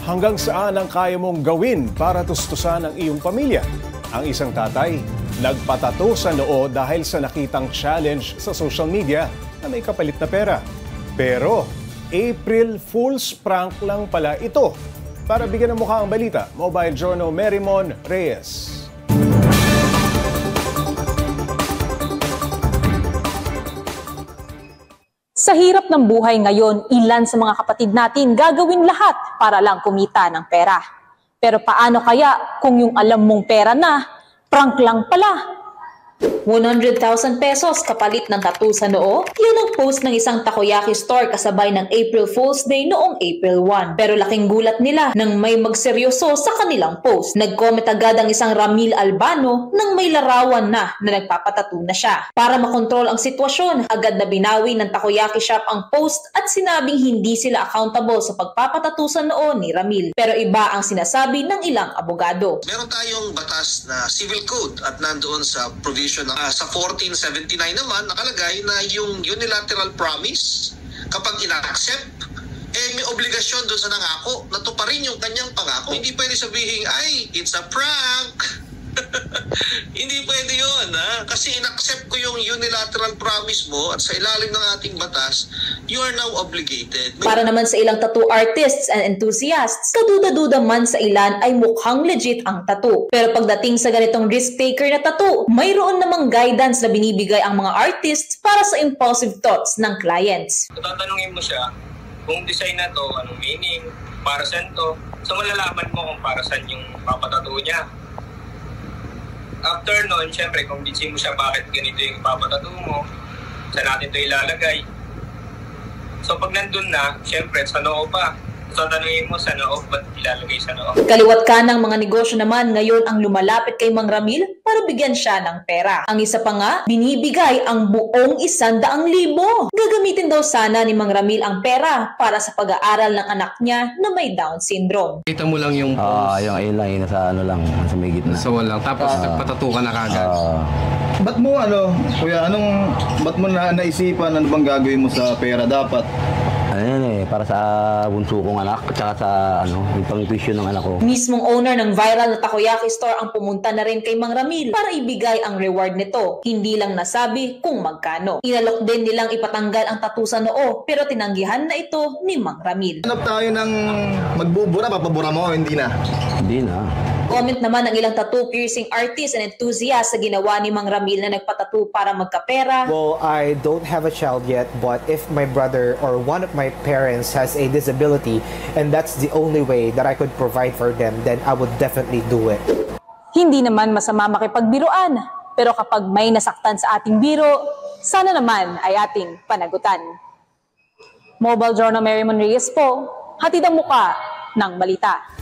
Hanggang saan ang kaya mong gawin para tustusan ang iyong pamilya? Ang isang tatay, nagpatato sa noo dahil sa nakitang challenge sa social media na may kapalit na pera. Pero April Fool's prank lang pala ito. Para bigyan ng mukha ang balita, Mobile Journal Merrimon Reyes. Sa hirap ng buhay ngayon, ilan sa mga kapatid natin gagawin lahat para lang kumita ng pera. Pero paano kaya kung yung alam mong pera na, prank lang pala? 100,000 pesos kapalit ng tattoo sa noo? Yun ang post ng isang takoyaki store kasabay ng April Fool's Day noong April 1. Pero laking gulat nila nang may magseryoso sa kanilang post. Nag-comment agad ang isang Ramil Albano nang may larawan na nagpapatattoo na siya. Para makontrol ang sitwasyon, agad na binawi ng takoyaki shop ang post at sinabing hindi sila accountable sa pagpapatattoo sa noo ni Ramil. Pero iba ang sinasabi ng ilang abogado. Meron tayong batas na civil code at nandoon sa provision sa 1479 naman nakalagay na yung unilateral promise kapag ina-accept may obligasyon doon sa nangako na tuparin yung kanyang pangako. Hindi pwede sabihin ay it's a prank. Hindi pwede yun, ha? Kasi in-accept ko yung unilateral promise mo at sa ilalim ng ating batas, you are now obligated. Para naman sa ilang tattoo artists and enthusiasts, kaduda-duda man sa ilan ay mukhang legit ang tattoo. Pero pagdating sa ganitong risk-taker na tattoo, mayroon namang guidance na binibigay ang mga artists para sa impulsive thoughts ng clients. Tatanungin mo siya kung design na to, anong meaning, para saan to. So malalaman mo kung para saan yung papatattoo niya. After nun, syempre, kung bitsin mo siya bakit ganito yung ipapatattoo mo, saan natin ito ilalagay. So pag nandun na, syempre, sa noo pa. So tanungin mo sa noo, ba't ilalagay sa noo? Kaliwat ka ng mga negosyo naman ngayon ang lumalapit kay Mang Ramil para bigyan siya ng pera. Ang isa pa nga, binibigay ang buong 100,000. Gagamitin daw sana ni Mang Ramil ang pera para sa pag-aaral ng anak niya na may Down syndrome. Kita mo lang yung post. Yung A-line nasa ano lang, sa may gitna. Sa walang. Tapos nagpatattoo ka na kagad. Ba't mo kuya, ba't mo naisipan ano bang gagawin mo sa pera dapat? Para sa bunso kong anak at saka sa yung pang-tuition ng anak ko. Mismong owner ng viral na takoyaki store ang pumunta na rin kay Mang Ramil para ibigay ang reward nito. Hindi lang nasabi kung magkano. Inalok din nilang ipatanggal ang tattoo sa noo pero tinanggihan na ito ni Mang Ramil. Hanap tayo ng magbubura, papabura mo, hindi na? Hindi na. Comment naman ng ilang tattoo piercing artists and enthusiasts sa ginawa ni Mang Ramil na nagpatattoo para magkapera. Well, I don't have a child yet, but if my brother or one of my parents has a disability and that's the only way that I could provide for them, then I would definitely do it. Hindi naman masama makipagbiruan, pero kapag may nasaktan sa ating biro, sana naman ay ating panagutan. Mobile Journal Merrimon Reyes po, hatid ang muka ng balita.